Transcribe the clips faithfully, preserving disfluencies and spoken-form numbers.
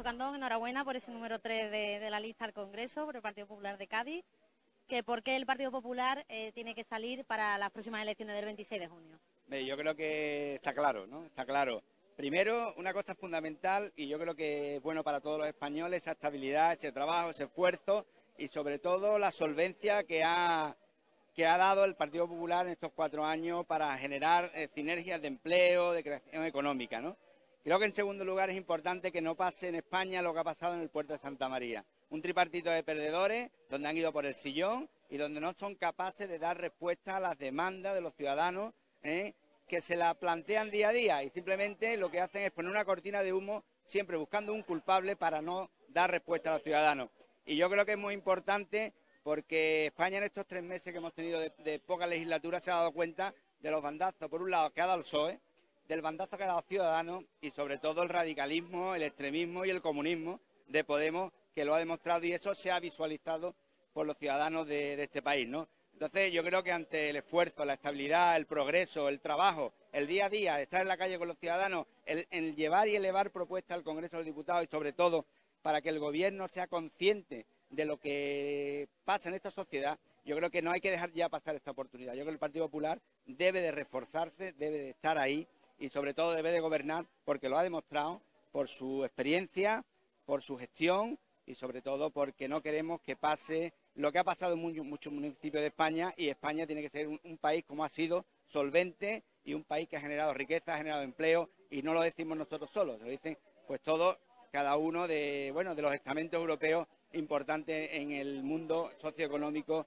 Candón, enhorabuena por ese número tres de, de la lista al Congreso, por el Partido Popular de Cádiz. Que ¿Por qué el Partido Popular eh, tiene que salir para las próximas elecciones del veintiséis de junio? Yo creo que está claro, ¿no? Está claro. Primero, una cosa fundamental, y yo creo que es bueno para todos los españoles, esa estabilidad, ese trabajo, ese esfuerzo y sobre todo la solvencia que ha, que ha dado el Partido Popular en estos cuatro años para generar eh, sinergias de empleo, de creación económica, ¿no? Creo que en segundo lugar es importante que no pase en España lo que ha pasado en el puerto de Santa María. Un tripartito de perdedores donde han ido por el sillón y donde no son capaces de dar respuesta a las demandas de los ciudadanos, ¿eh? que se la plantean día a día y simplemente lo que hacen es poner una cortina de humo siempre buscando un culpable para no dar respuesta a los ciudadanos. Y yo creo que es muy importante porque España en estos tres meses que hemos tenido de, de poca legislatura se ha dado cuenta de los bandazos, por un lado, que ha dado el P S O E, del bandazo que ha dado Ciudadanos y sobre todo el radicalismo, el extremismo y el comunismo de Podemos, que lo ha demostrado y eso se ha visualizado por los ciudadanos de, de este país, ¿no? Entonces yo creo que ante el esfuerzo, la estabilidad, el progreso, el trabajo, el día a día, estar en la calle con los ciudadanos, el, el llevar y elevar propuestas al Congreso de los Diputados y sobre todo para que el Gobierno sea consciente de lo que pasa en esta sociedad, yo creo que no hay que dejar ya pasar esta oportunidad. Yo creo que el Partido Popular debe de reforzarse, debe de estar ahí y sobre todo debe de gobernar porque lo ha demostrado por su experiencia, por su gestión y sobre todo porque no queremos que pase lo que ha pasado en muchos, muchos municipios de España y España tiene que ser un, un país como ha sido, solvente y un país que ha generado riqueza, ha generado empleo y no lo decimos nosotros solos, lo dicen pues todos, cada uno de, bueno, de los estamentos europeos importantes en el mundo socioeconómico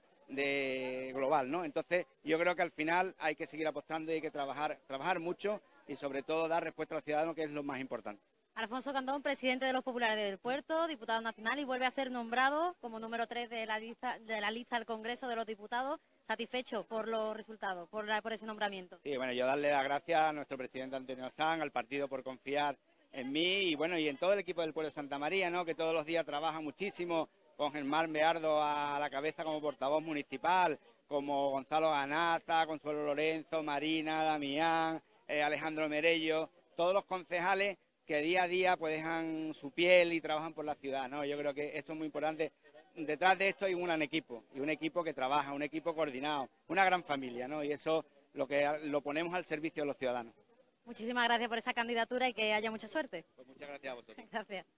de global, ¿no? Entonces yo creo que al final hay que seguir apostando y hay que trabajar, trabajar mucho y sobre todo dar respuesta a los ciudadanos, que es lo más importante. Alfonso Candón, presidente de los Populares del Puerto, diputado nacional y vuelve a ser nombrado como número tres de la lista de la lista del Congreso de los Diputados. ¿Satisfecho por los resultados, por, la, por ese nombramiento? Sí, bueno, yo darle las gracias a nuestro presidente Antonio Sanz, al partido por confiar en mí y bueno, y en todo el equipo del pueblo de Santa María, ¿no? Que todos los días trabaja muchísimo, con Germán Beardo a la cabeza como portavoz municipal, como Gonzalo Ganata, Consuelo Lorenzo, Marina, Damián, eh, Alejandro Merello, todos los concejales que día a día pues dejan su piel y trabajan por la ciudad, ¿no? Yo creo que esto es muy importante. Detrás de esto hay un gran equipo, y un equipo que trabaja, un equipo coordinado, una gran familia, ¿no? Y eso lo que lo ponemos al servicio de los ciudadanos. Muchísimas gracias por esa candidatura y que haya mucha suerte. Pues muchas gracias a vosotros. Gracias.